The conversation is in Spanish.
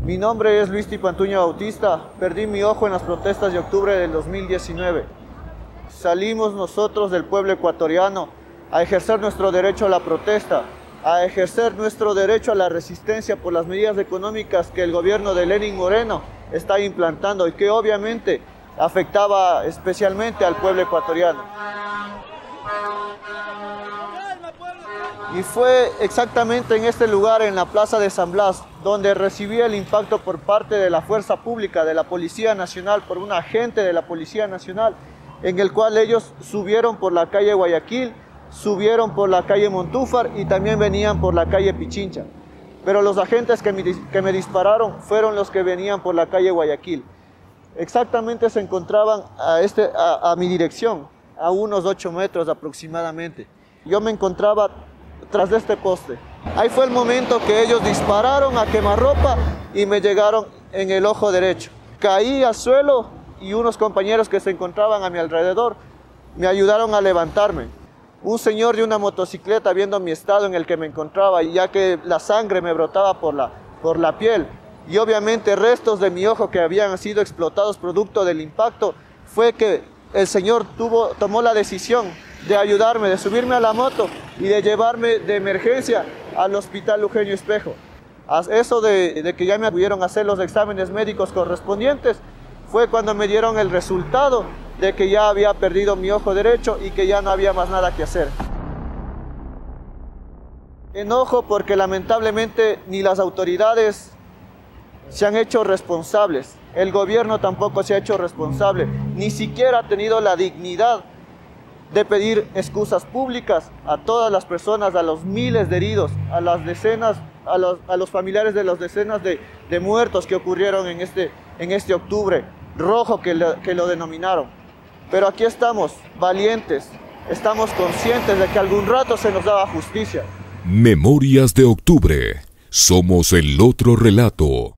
Mi nombre es Luis Tipantuña Bautista. Perdí mi ojo en las protestas de octubre del 2019. Salimos nosotros del pueblo ecuatoriano a ejercer nuestro derecho a la protesta, a ejercer nuestro derecho a la resistencia por las medidas económicas que el gobierno de Lenín Moreno está implantando y que obviamente afectaba especialmente al pueblo ecuatoriano. Y fue exactamente en este lugar, en la Plaza de San Blas, donde recibí el impacto por parte de la Fuerza Pública, de la Policía Nacional, por un agente de la Policía Nacional, en el cual ellos subieron por la calle Guayaquil, subieron por la calle Montúfar y también venían por la calle Pichincha. Pero los agentes que me dispararon fueron los que venían por la calle Guayaquil. Exactamente se encontraban a mi dirección, a unos 8 metros aproximadamente. Yo me encontraba tras de este poste. Ahí fue el momento que ellos dispararon a quemarropa y me llegaron en el ojo derecho. Caí al suelo y unos compañeros que se encontraban a mi alrededor me ayudaron a levantarme. Un señor de una motocicleta, viendo mi estado en el que me encontraba, y ya que la sangre me brotaba por la piel y obviamente restos de mi ojo que habían sido explotados producto del impacto, fue que el señor tomó la decisión de ayudarme, de subirme a la moto y de llevarme de emergencia al Hospital Eugenio Espejo. A eso de que ya me pudieron hacer los exámenes médicos correspondientes, fue cuando me dieron el resultado de que ya había perdido mi ojo derecho y que ya no había más nada que hacer. Enojo porque lamentablemente ni las autoridades se han hecho responsables, el gobierno tampoco se ha hecho responsable, ni siquiera ha tenido la dignidad de pedir excusas públicas a todas las personas, a los miles de heridos, a las decenas, a los familiares de las decenas de muertos que ocurrieron en este octubre rojo que lo denominaron. Pero aquí estamos, valientes, estamos conscientes de que algún rato se nos daba justicia. Memorias de Octubre. Somos el otro relato.